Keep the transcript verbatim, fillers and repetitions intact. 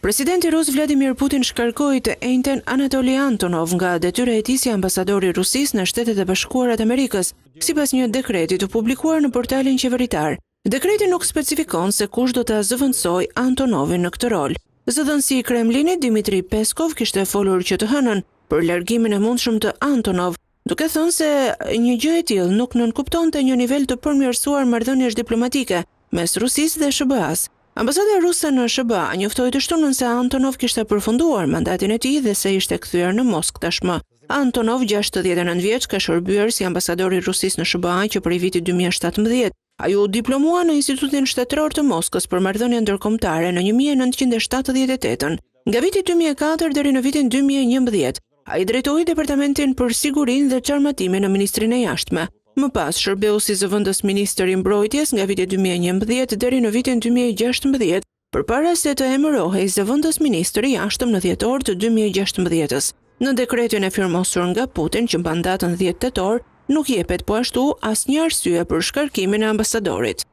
Presidenti rus Vladimir Putin shkarkoi të enjten Anatoli Antonov nga detyra e tij si ambasador i Rusisë në Shtetet e Bashkuara të Amerikës, sipas një dekreti të publikuar në portalin qeveritar. Dekreti nuk specifikon se kush do ta zëvendësojë Antonovin në këtë rol. Zëdhënësi i Kremlinit Dmitri Peskov kishte folur që të hënën për largimin e mundshëm të Antonov, duke thënë se një gjë e tillë nuk nënkuptonte një nivel të përmirësuar marrëdhëniesh diplomatike mes Rusisë dhe S B A-s. Ambasada ruse në S B A njoftoi të shtunën se Antonov kishte përfunduar mandatin e tij dhe se ishte kthyer në Moskë tashmë. Antonov, gjashtëdhjetë e nëntë vjeç, ka shërbyer si ambasador i Rusisë në S B A që prej vitit dy mijë e shtatëmbëdhjetë. Ai u diplomua në Institutin Shtetëror të Moskës për marrëdhënie ndërkombëtare në një mijë e nëntëqind e shtatëdhjetë e tetë. Nga viti dy mijë e katër deri në vitin dy mijë e njëmbëdhjetë, ai drejtoi Departamentin për Sigurinë dhe Çarmatimin në Ministrinë e Jashtme. Më pas shërbeu si zëvendës ministër i mbrojtjes nga viti dy mijë e njëmbëdhjetë deri në vitin dy mijë e gjashtëmbëdhjetë, përpara se të emërohej zëvendës ministër i jashtëm në dhjetor të dy mijë e gjashtëmbëdhjetës. Në dekretin e firmosur nga Putin që mban datën dhjetë tetor, nuk jepet po ashtu asnjë arsye për shkarkimin e ambasadorit.